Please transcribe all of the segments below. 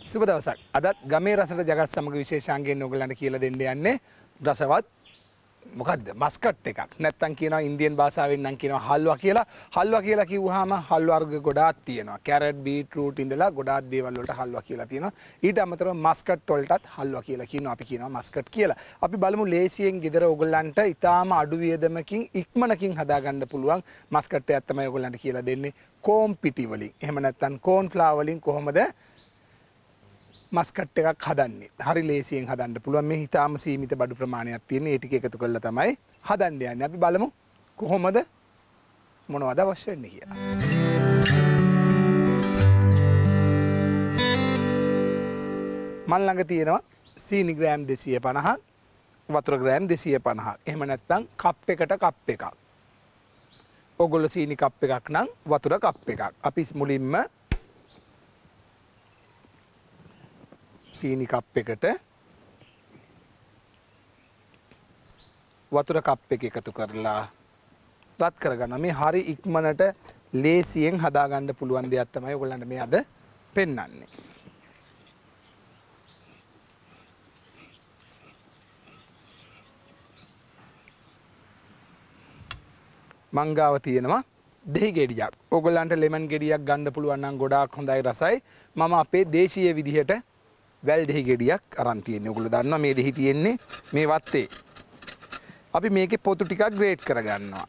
සුබ දවසක්. අද ගමේ රසට ජගත් සමග විශේෂාංගයෙන් ඔයගලන්ට කියලා දෙන්න යන්නේ රසවත් මොකද්ද? මස්කට් එකක්. නැත්තම් කියනවා ඉන්දියන් භාෂාවෙන් නම් කියනවා හල්වා කියලා. හල්වා කියලා කිව්වහම හල් වර්ග ගොඩාක් තියෙනවා. කැරට්, බීට්රූට් ඉඳලා ගොඩාක් දේවල් වලට හල්වා කියලා තියෙනවා. ඊට අමතරව මස්කට් වලටත් හල්වා කියලා කියනවා. අපි කියනවා මස්කට් කියලා. අපි බලමු ලේසියෙන් ගෙදර ඔයගලන්ට ඊටාම අඩු වියදමකින් ඉක්මනකින් හදාගන්න පුළුවන් මස්කට් එකක් තමයි ඔයගලන්ට කියලා දෙන්නේ. කෝම් පිටි වලින්. එහෙම නැත්තම් කෝන් ෆ්ලාවර් වලින් කොහොමද මස්කට් එකක් හදන්නේ. හරි ලේසියෙන් හදන්න පුළුවන්. මේ හිතාම සීමිත බඩු ප්‍රමාණයක් තියෙන. ඒ ටික එකතු කරලා තමයි හදන්න යන්නේ. අපි බලමු කොහොමද මොනවද අවශ්‍ය වෙන්නේ කියලා. මල් ළඟ තියෙනවා සීනි ග්‍රෑම් 250ක්, වතුර ග්‍රෑම් 250ක්. එහෙම නැත්නම් කප් එකට කප් එකක්. ඕගොල්ලෝ සීනි කප් එකක් නම් වතුර කප් එකක්. අපි මුලින්ම සීනි කප් එකට වතුර කප් එක එකතු කරලා රත් කරගන්න. මේ හරි ඉක්මනට ලේසියෙන් හදාගන්න පුළුවන් දෙයක් තමයි ඔයගොල්ලන්ට මේ අද පෙන්වන්නේ. මංගාව තියෙනවා දෙහි ගෙඩියක්. ඔයගොල්ලන්ට ලෙමන් ගෙඩියක් ගන්න පුළුවන් නම් ගොඩාක් හොඳයි රසයි. මම අපේ දේශීය විදිහට වැල් දෙහි ගෙඩියක් අරන් තියෙන්නේ. ඔයගොල්ලෝ දන්නවා මේ දෙහි තියෙන්නේ මේ වත්තේ. අපි මේකේ පොතු ටිකක් ග්‍රේට් කරගන්නවා.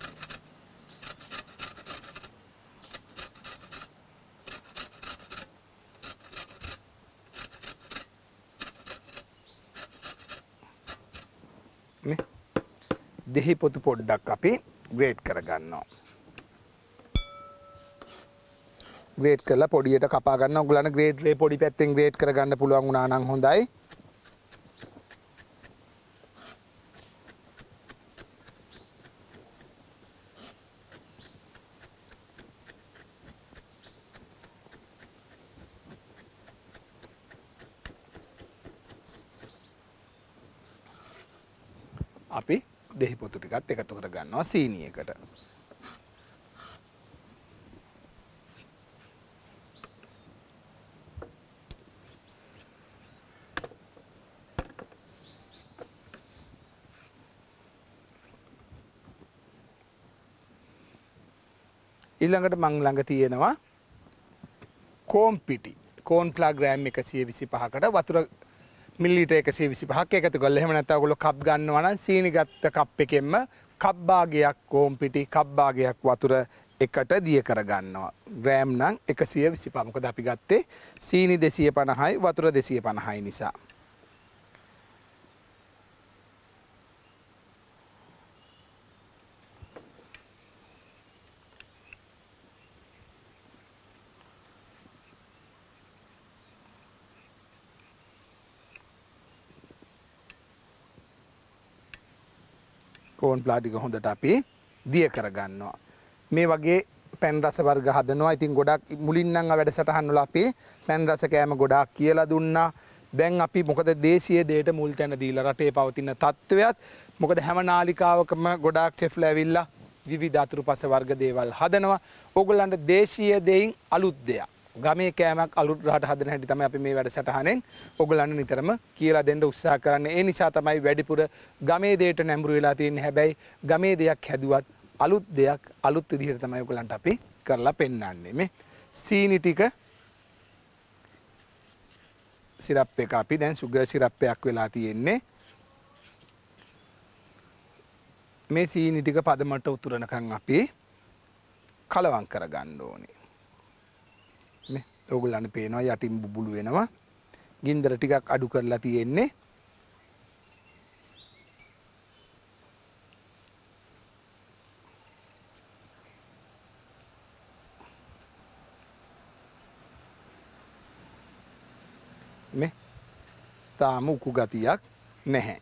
මේ දෙහි පොතු පොඩ්ඩක් අපි ග්‍රේට් කරගන්නවා. ග්‍රේට් කරලා පොඩියට කපා ගන්න. ඔයගොල්ලන්ට ග්‍රේට් රේ පොඩි පැත්තෙන් ග්‍රේට් කරගන්න පුළුවන් වුණා නම් හොඳයි. අපි දෙහි පොතු ටිකත් එකතු කර ගන්නවා සීනියකට. ඊළඟට මං ළඟ තියෙනවා කෝම් පිටි. කෝන් ෆ්ලාවර් ග්‍රෑම් 125කට වතුර මිලිලීටර් 125ක් එකතු කරලා එහෙම නැත්නම් ඔයගොල්ලෝ කප් ගන්නවා නම් සීනි ගත්ත කප් එකෙන්ම කප් භාගයක් කෝම් පිටි කප් භාගයක් වතුර එකට දිය කර ගන්නවා. ග්‍රෑම් නම් 125. මොකද අපි ගත්තේ සීනි 250යි වතුර 250යි නිසා. කෝන් ෆ්ලාවර් ටික හොඳට අපි දිය කරගන්නවා. මේ වගේ පැන් රස වර්ග හදනවා. ඉතින් ගොඩක් මුලින් නම් වැඩසටහන් වල අපි පැන් රස කෑම ගොඩාක් කියලා දුන්නා. දැන් අපි මොකද දේශීය දෙයට මුල් තැන දීලා රටේ පවතින තත්ත්වයක්. මොකද හැම නාලිකාවකම ගොඩාක් ෂෙෆ්ලා ඇවිල්ලා විවිධ අතුරුපස වර්ග දේවල් හදනවා. ඕගොල්ලන්ට දේශීය දෙයින් අලුත් දෙයක්. ගමේ කෑමක් අලුත් රහට හදන හැටි තමයි අපි මේ වැඩසටහනෙන් ඔයගොල්ලන්ට නිතරම කියලා දෙන්න උත්සාහ කරන්නේ. ඒ නිසා තමයි වැඩිපුර ගමේ දෙයට නැඹුරු වෙලා තියෙන්නේ. හැබැයි ගමේ දෙයක් හැදුවත් අලුත් දෙයක් අලුත් විදිහට තමයි ඔයගොල්ලන්ට අපි කරලා පෙන්නන්නේ. මේ සීනි ටික සිරප් එක අපි දැන් සුගර් සිරප් එකක් වෙලා තියෙන්නේ. මේ සීනි ටික පදමට උතුරනකන් අපි කලවම් කරගන්න ඕනේ. මේ ඕගොල්ලන්ට පේනවා යටින් බුබුලු වෙනවා. ගින්දර ටිකක් අඩු කරලා තියෙන්නේ. මේ තාම උකු ගතියක් නැහැ.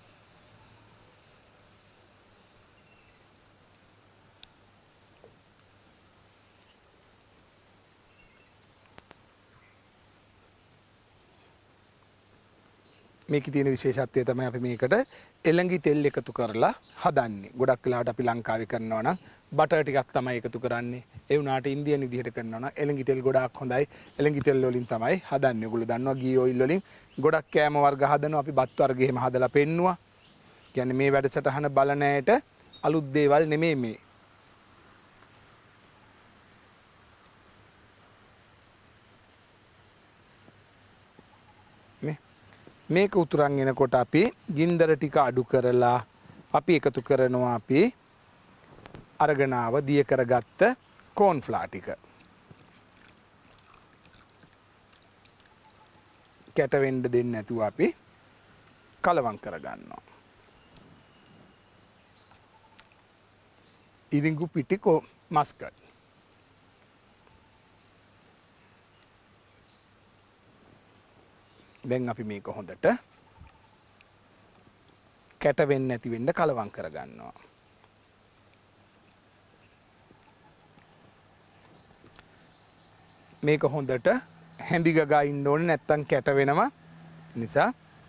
මේකේ තියෙන විශේෂත්වය තමයි අපි මේකට එළඟි තෙල් එකතු කරලා හදන්නේ. ගොඩක් වෙලාවට අපි ලංකාවේ කරනවා නම් බටර් ටිකක් තමයි එකතු කරන්නේ. ඒ වුණාට ඉන්දියන් විදිහට කරනවා නම් එළඟි තෙල් ගොඩාක් හොඳයි. එළඟි තෙල් වලින් තමයි හදන්නේ. ඔයගොල්ලෝ දන්නවා ගී ඔයිල් වලින් ගොඩක් කෑම වර්ග හදනවා. අපි බත් වර්ග එහෙම හදලා පෙන්නුවා. කියන්නේ මේ වැඩසටහන බලන ඇයට අලුත් දේවල් නෙමෙයි මේ. මේක උතුරන් එනකොට අපි ගින්දර ටික අඩු කරලා අපි එකතු කරනවා අපි අරගෙන ආව දිය කරගත්ත කෝන් ෆ්ලා ටික. කැට වෙන්න දෙන්නේ නැතුව අපි කලවම් කරගන්නවා. ඉරිඟු පිටි මස්කට්. දැන් අපි මේක හොඳට කැට වෙන්නේ නැති වෙන්න කලවම් කරගන්නවා. මේක හොඳට හැඳි ගගා ඉන්න ඕනේ නැත්තම් කැට වෙනවා. නිසා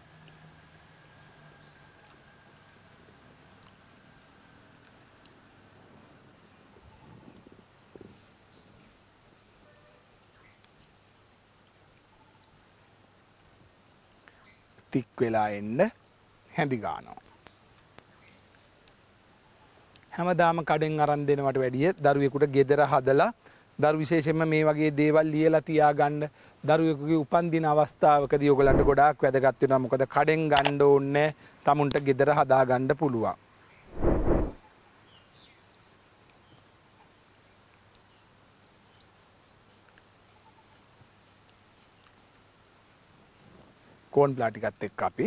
තික් වෙලා එන්න හැඳි ගන්නවා. හැමදාම කඩෙන් අරන් දෙනවට වැඩිය දරුවෙකුට ගෙදර හදලා දරු විශේෂයෙන්ම මේ වගේ දේවල් ලියලා තියාගන්න. දරුවෙකුගේ උපන්දින අවස්ථාවකදී ඔයගලන්ට ගොඩාක් වැදගත් වෙනවා. මොකද කඩෙන් ගන්න ඕනේ තමුන්ට ගෙදර හදා ගන්න පුළුවන්. කෝන් ෆ්ලා ටිකත් එක්ක අපි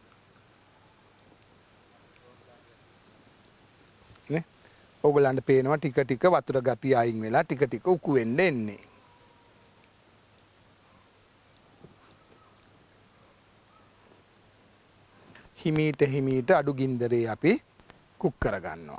නේ ඕගලන්ට පේනවා ටික ටික වතුර ගතිය අයින් වෙලා ටික ටික උකු වෙන්න එන්නේ. හිමීට අඩු ගින්දරේ අපි කුක් කරගන්නවා.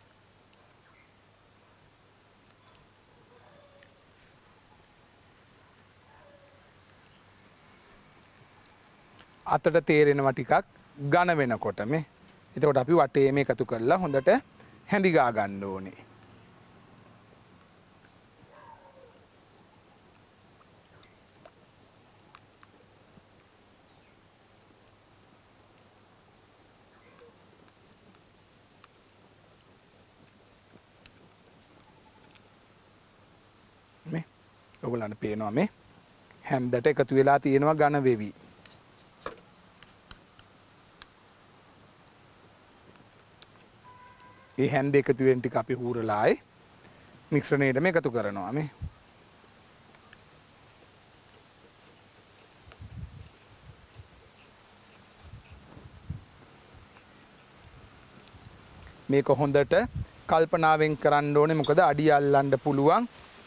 අතට තේරෙනවා ටිකක් ඝන වෙනකොට මේ. එතකොට අපි වටේම එකතු කරලා හොඳට හැඳි ගා ගන්න ඕනේ. මේ ඔයගොල්ලන්ට පේනවා මේ හැන්දට එකතු වෙලා තියෙනවා ඝන වෙවි. ඒ හැන්ද එකතු වෙන ටික අපි හූරලා ආයේ මිශ්‍රණයටම එකතු කරනවා මේ. මේක හොඳට කල්පනාවෙන් කරන්න ඕනේ මොකද අඩිය අල්ලන්න පුළුවන්.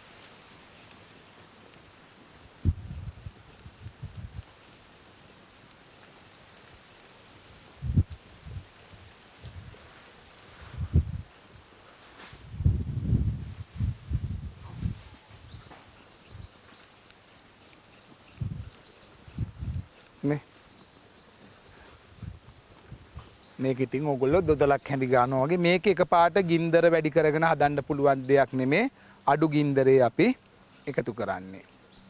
මේක ඉතින් ඕගොල්ලෝ දොදලක් හැඳි ගන්නවා වගේ මේක එකපාරට ගින්දර වැඩි කරගෙන හදන්න පුළුවන් දෙයක් නෙමේ. අඩු ගින්දරේ අපි එකතු කරන්නේ.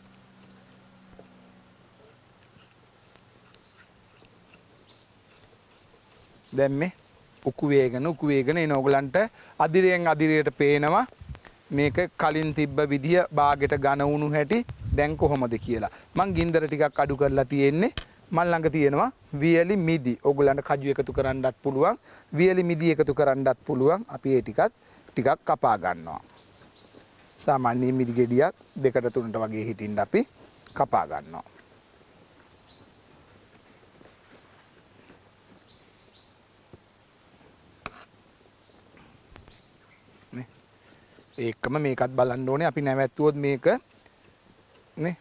දැන් මේ උකු වේගන එන ඕගලන්ට අදිරියෙන් අදිරියට පේනවා මේක කලින් තිබ්බ විදිය බාගෙට ඝන වුණු හැටි දැන් කොහොමද කියලා. මං ගින්දර ටිකක් අඩු කරලා තියෙන්නේ. මල් ළඟ තියෙනවා වියලි මිදි. ඕගොල්ලන්ට කජු එකතු කරන්නත් පුළුවන්. වියලි මිදි එකතු කරන්නත් පුළුවන්. අපි ඒ ටිකක් කපා ගන්නවා. සාමාන්‍ය මිදි ගෙඩියක් 2-3ට වගේ හිටින්න අපි කපා ගන්නවා. නේ ඒකම මේකත් බලන්න ඕනේ. අපි නැවැත්තුවොත් මේක නේ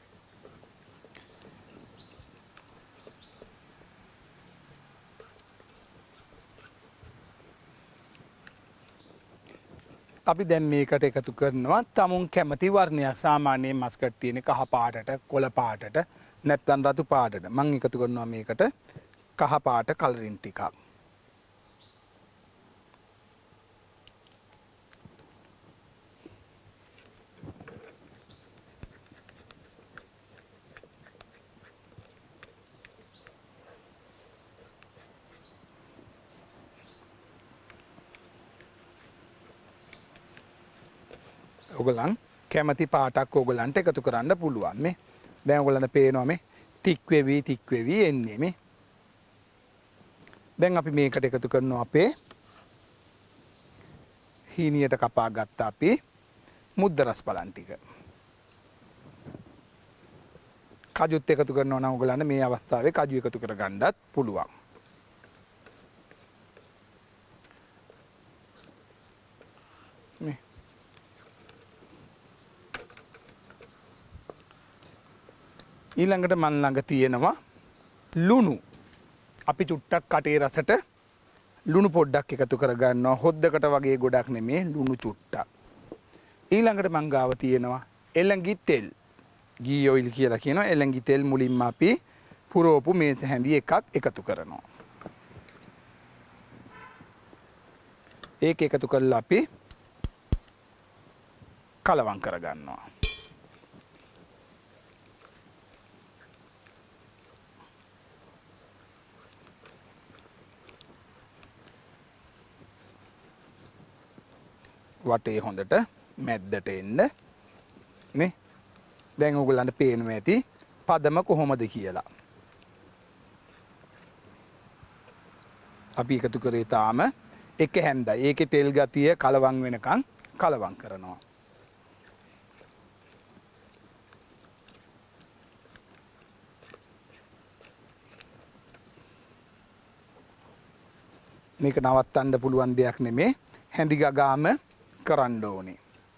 අපි දැන් මේකට එකතු කරනවා තමුන් කැමති වර්ණයක්. සාමාන්‍යයෙන් මස්කට් තියෙන කහ පාටට, කොළ පාටට, නැත්නම් රතු පාටට. මම එකතු කරනවා මේකට කහ පාට කලරින් ටිකක්. ඔයගලන් කැමති පාටක් ඔයගලන්ට එකතු කරන්න පුළුවන් මේ. දැන් ඔයගලන්ට පේනවා මේ තික් වෙවි එන්නේ මේ. දැන් අපි මේකට එකතු කරනවා අපේ හීනියට කපා ගත්ත අපි මුද්ද රස බලන් ටික. කජුත් එකතු කරනවා නම් ඔයගලන්ට මේ අවස්ථාවේ කජු එකතු කර ගන්නත් පුළුවන්. මේ ඊළඟට මන් ළඟ තියෙනවා ලුණු. අපි චුට්ටක් කටේ රසට ලුණු පොඩ්ඩක් එකතු කර ගන්නවා. හොද්දකට වගේ ගොඩක් නෙමේ ලුණු චුට්ටක්. ඊළඟට මං ගාව තියෙනවා එළඟි තෙල්. ගී ඔයිල් කියලා කියනවා. එළඟි තෙල් මුලින්ම අපි පුරෝපු මේස හැඳි එකක් එකතු කරනවා. ඒක එකතු කරලා අපි කලවම් කර ගන්නවා. වටේ හොඳට මැද්දට එන්න නේ. දැන් ඔයගොල්ලන්ට පේනවා ඇති පදම කොහොමද කියලා. අපි එකතු කරේ තාම එක හැන්දයි. ඒකේ තෙල් ගතිය කලවම් වෙනකන් කලවම් කරනවා. මේක නවත්තන්න පුළුවන් දෙයක් නෙමේ. හැඳි ගගාම කරන්න ඕනේ.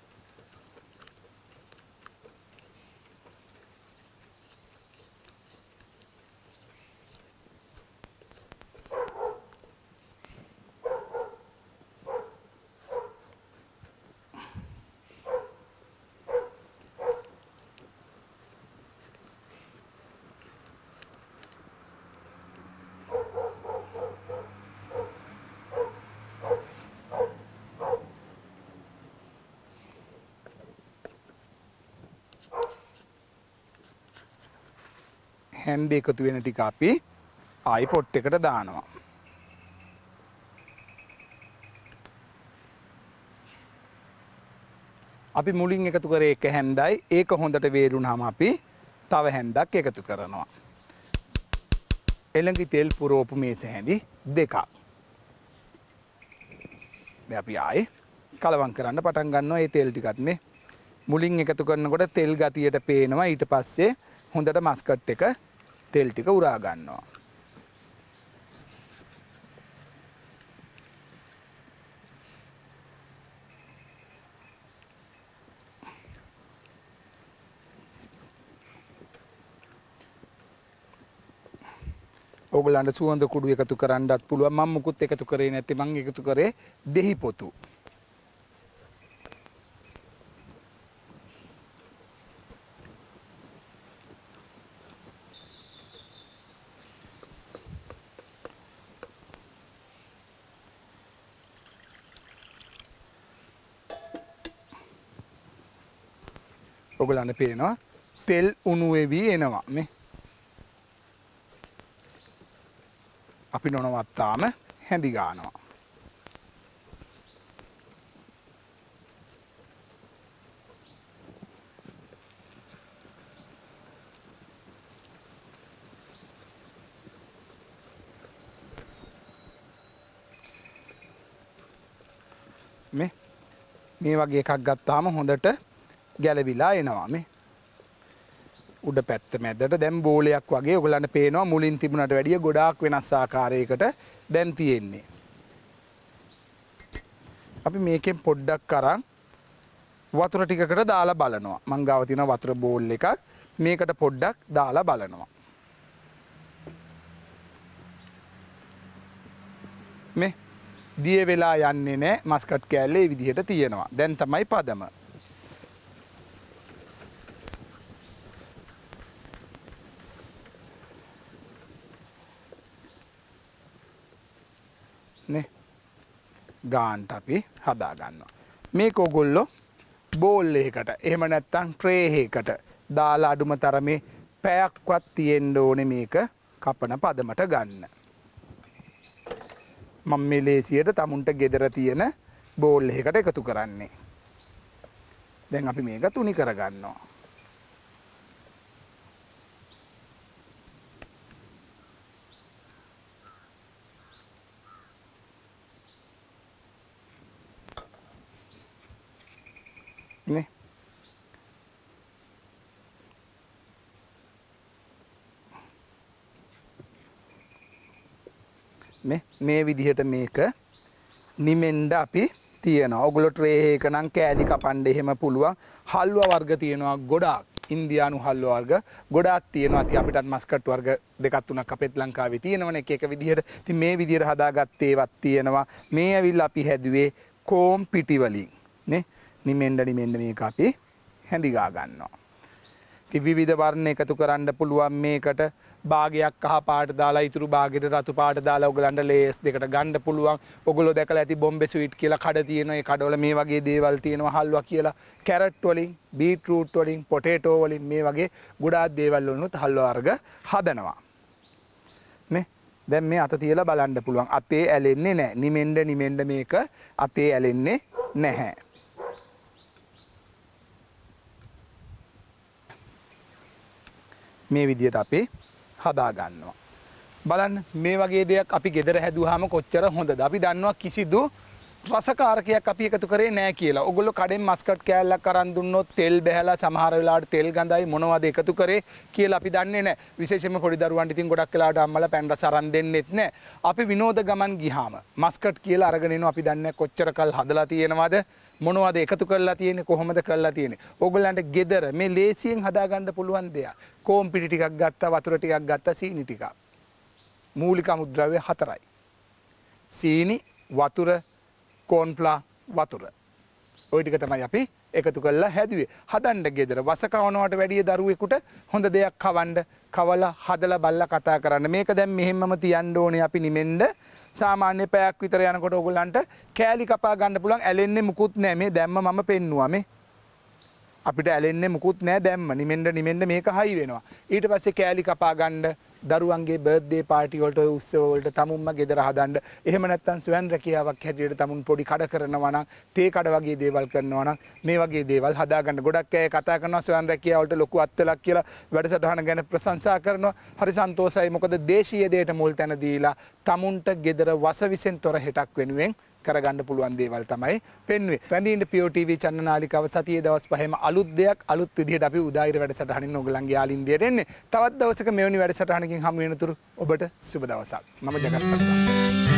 හැන්දි එකතු වෙන ටික අපි ආයි පොට් එකට දානවා. අපි මුලින් එකතු කරේ එක හැන්දයි. ඒක හොඳට වේරුණාම අපි තව හැන්දක් එකතු කරනවා. එළඟි තෙල් පුරෝපු මේස හැඳි දෙකක්. දැන් අපි ආයි කලවම් කරන්න පටන් ගන්නවා. මේ තෙල් ටිකත් මේ මුලින් එකතු කරනකොට තෙල් ගතියට පේනවා. ඊට පස්සේ හොඳට මස්කට් එක තෙල් ටික උරා ගන්නවා. ඔයගලන්ට සුවඳ කුඩු එකතු කරන්නත් පුළුවන්. මම මුකුත් එකතු කරේ නැති. මම එකතු කරේ දෙහි පොතු. ඔයගලන්ට පේනවා තෙල් උණු වෙවි එනවා මේ. අපි නොනවත්තාම හැඳි ගන්නවා. මේ වගේ එකක් ගත්තාම හොඳට ගැලවිලා එනවා මේ. උඩ පැත්ත මැදට දැන් බෝලයක් වගේ ඔයගලන්ට පේනවා මුලින් තිබුණට වැඩිය ගොඩාක් වෙනස් ආකාරයකට දැන් තියෙන්නේ. අපි මේකෙන් පොඩ්ඩක් අරන් වතුර ටිකකට දාලා බලනවා. මං ගාව තියෙන වතුර බෝල් එකක්. මේකට පොඩ්ඩක් දාලා බලනවා. මේ දිය වෙලා යන්නේ නැහැ. මස්කට් කෑල්ල මේ විදිහට තියෙනවා. දැන් තමයි පදම. නේ ගාන්ට අපි හදා ගන්නවා. මේක ඔයගොල්ලෝ බෝල් එකකට එහෙම නැත්නම් ට්‍රේ එකකට දාලා අඩුම තරමේ පැයක්වත් තියෙන්න ඕනේ මේක කපන පදමට ගන්න. මම මේ ලේසියට තමුන්ට ගෙදර තියෙන බෝල් එකකට එකතු කරන්නේ. දැන් අපි මේක තුනි කරගන්නවා. නේ මේ විදිහට මේක නිමෙන්ඩ අපි තියෙනවා. ඔයගොල්ලෝ ට්‍රේ එකක නම් කෑලි කපන්න එහෙම පුළුවන්. හල්වා වර්ග තියෙනවා ගොඩාක්. ඉන්දියානු හල්වා වර්ග ගොඩාක් තියෙනවා. ඉතින් අපිටත් මස්කට් වර්ග දෙකක් තුනක් අපෙත් ලංකාවේ තියෙනවනේ එක එක විදිහට. ඉතින් මේ විදිහට හදාගත්තේ ඒවත් තියෙනවා. මේ ඇවිල්ලා අපි හැදුවේ කෝම් පිටි වලින් නේ. නිමෙන්ඩ මේක අපි හැඳිගා ගන්නවා. ඉතින් විවිධ වර්ණ එකතු කරන්න පුළුවන් මේකට. භාගයක් කහ පාට දාලා ඉතුරු භාගයට රතු පාට දාලා ඔයගලන්ට ලේස් දෙකට ගන්න පුළුවන්. ඔයගොල්ලෝ දැකලා ඇති බොම්බේ ස්වීට් කියලා කඩ තියෙනවා. ඒ කඩවල මේ වගේ දේවල් තියෙනවා. හල්වා කියලා කැරට් වලින්, බීට්රූට් වලින්, පොටේටෝ වලින් මේ වගේ ගොඩාක් දේවල් වලිනුත් හල්වා වර්ග හදනවා. නේ දැන් මේ අත තියලා බලන්න පුළුවන්. අතේ ඇලෙන්නේ නැහැ. නිමෙන්ඩ මේක අතේ ඇලෙන්නේ නැහැ. මේ විදිහට අපි හදා ගන්නවා. බලන්න මේ වගේ දෙයක් අපි ගෙදර හැදුවාම කොච්චර හොඳද? අපි දන්නවා කිසිදු රසකාරකයක් අපි එකතු කරේ නැහැ කියලා. ඔයගොල්ලෝ කඩෙන් මස්කට් කෑල්ලක් අරන් දුන්නොත් තෙල් බැහැලා සමහර වෙලාවට තෙල් ගඳයි මොනවද එකතු කරේ කියලා අපි දන්නේ නැහැ. විශේෂයෙන්ම පොඩි දරුවන්ට ඉතින් ගොඩක් වෙලාවට අම්මලා පැන් රස අරන් දෙන්නෙත් නැහැ. අපි විනෝද ගමන් ගියාම මස්කට් කියලා අරගෙන එනවා. අපි දන්නේ කොච්චර කල් හදලා තියෙනවද? මොනවද එකතු කරලා තියෙන්නේ? කොහොමද කරලා තියෙන්නේ? ඕගොල්ලන්ට ගෙදර මේ ලේසියෙන් හදා ගන්න පුළුවන් දෙයක්. කෝම් පිටි ටිකක් ගත්තා, වතුර ටිකක් ගත්තා, සීනි ටිකක්. මූලික අමුද්‍රව්‍ය 4යි. සීනි, වතුර, කෝන්ෆ්ලා, වතුර. ওই ටික තමයි අපි එකතු කරලා හැදුවේ. හදන්න ගෙදර වස කවනවට වැඩිය දරුවෙකුට හොඳ දෙයක් කවන්න, කවලා හදලා බල්ලා කතා කරන්න. මේක දැන් මෙහෙම්මම තියන්න ඕනේ අපි නිමෙන්ඩ. සාමාන්‍ය පැයක් විතර යනකොට ඕගොල්ලන්ට කෑලි කපා ගන්න පුළුවන්. ඇලෙන්නේ මුකුත් නැහැ. මේ දැම්ම මම පෙන්නුවා මේ. අපිට ඇලෙන්නේ මුකුත් නැහැ දැම්ම. නිමෙන්ඩ මේක හයි වෙනවා. ඊට පස්සේ කෑලි කපා ගන්න දරුවන්ගේ බර්ත්ඩේ පාටි වලට ඔය උත්සව වලට තමුන්ම ගෙදර හදන්න. එහෙම නැත්නම් ස්වයන් රැකියාවක් හැටියට තමුන් පොඩි කඩ කරනවා නම්, තේ කඩ වගේ දේවල් කරනවා නම් මේ වගේ දේවල් හදා ගන්න. ගොඩක් අය කතා කරනවා ස්වයන් රැකියාව වලට ලොකු අත්වලක් කියලා වැඩසටහන ගැන ප්‍රශංසා කරනවා. හරි සන්තෝෂයි. මොකද දේශීය දෙයට මුල් තැන දීලා තමුන්ට ගෙදර වසවිසෙන් තොර හෙටක් වෙනුවෙන් කරගන්න පුළුවන් දේවල් තමයි පෙන්වුවේ. රැඳින්න PO TV චැනල් නාලිකාව සතියේ දවස් 5ම අලුත් දෙයක් අලුත් විදිහට අපි උදායිර වැඩසටහනින් ඔයගලන්ගේ යාලින්දියට එන්නේ. තවත් දවසක මෙවැනි වැඩසටහනකින් හමු වෙනතුරු ඔබට සුබ දවසක්. මම ජගත් පට්ටා.